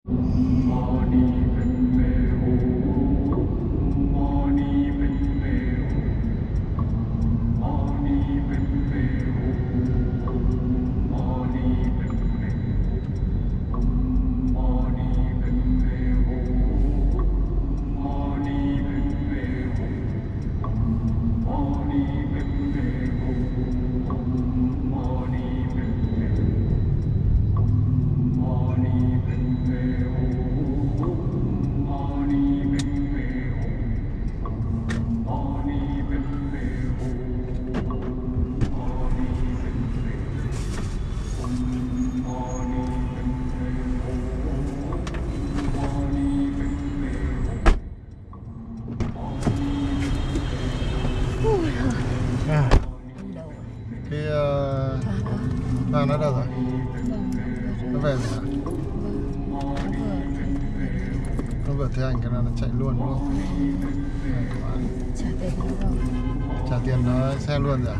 Vàng nó đâu rồi? Nó về rồi hả? Nó vừa thấy ảnh cái nào nó chạy luôn đúng không? Trả tiền nó rồi. Trả tiền nó xe luôn rồi à?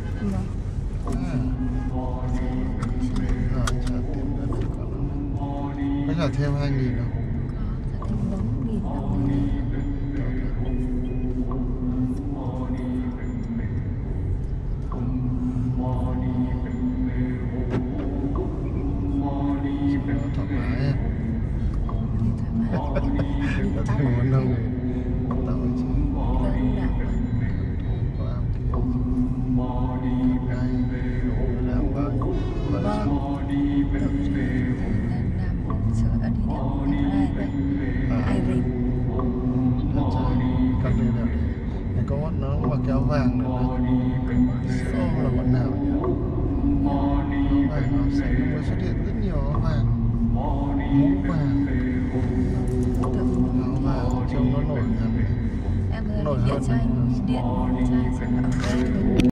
Rồi trả tiền nó được có trả thêm 2.000 đâu? Có, trả thêm 4.000. Thoải mái có thể muốn đâu tao chứ có am kia ngay làm bao nhiêu làm sửa ở đi đâu ai đi cắt đi đẹp này có bọn nó mà kéo vàng nữa không là bọn nào nhỉ? Vàng nó sẽ xuất hiện rất nhiều vàng mũ vàng áo vàng trông nó nổi hơn em nổi hơn điện chai